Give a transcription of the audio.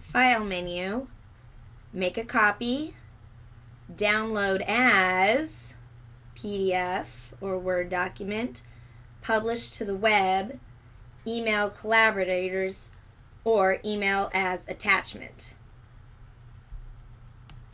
File menu, make a copy, download as PDF or Word document, publish to the web, email collaborators, or email as attachment.